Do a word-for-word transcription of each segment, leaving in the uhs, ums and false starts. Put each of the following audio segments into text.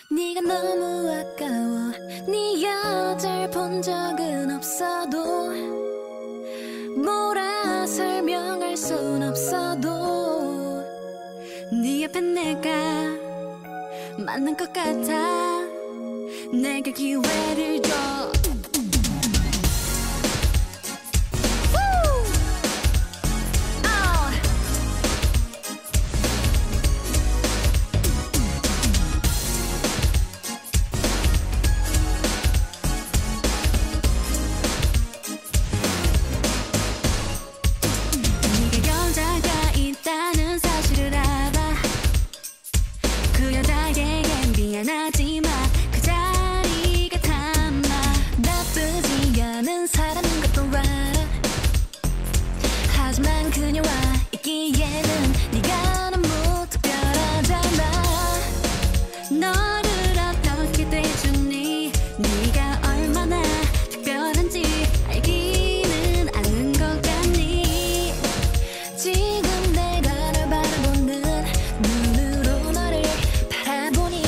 네가 너무 아까워. 네 여자를 본 적은 없어도 뭐라 설명할 순 없어도 네 옆에 내가 맞는 것 같아. 내게 기회를 줘. 미안하지마 그 자리가 탐나. 나쁘지 않은 사람인 것도 알아. 하지만 그녀와 있기에는 네가 너무 특별하잖아. 너를 어떻게 대주니 네가 얼마나 특별한지 알기는 않는 것 같니. 지금 내가 널 바라보는 눈으로 너를 바라보니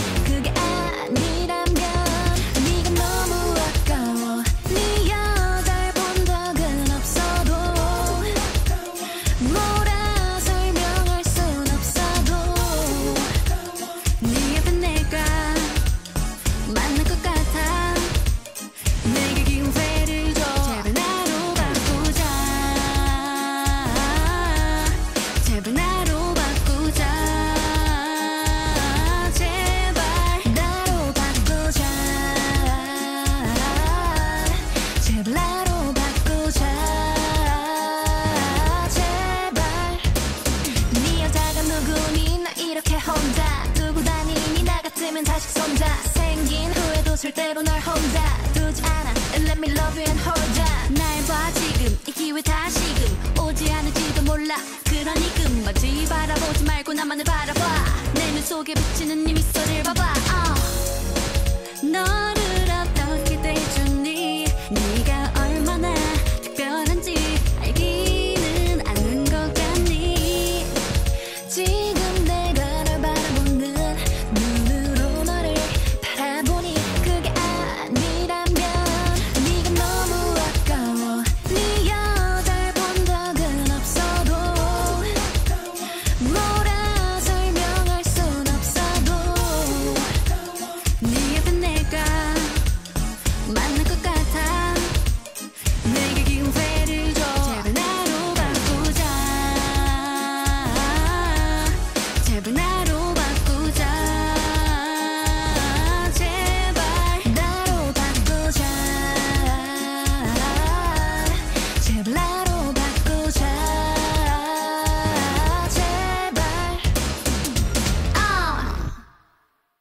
자식 손자 생긴 후에도 절대로 널 혼자 두지 않아. And let me love you and hold ya. 날 봐 지금 이 기회 다시금 오지 않을지도 몰라. 그러니 금방지 바라보지 말고 나만을 바라봐. 내 눈 속에 비치는 네 미소를 봐봐.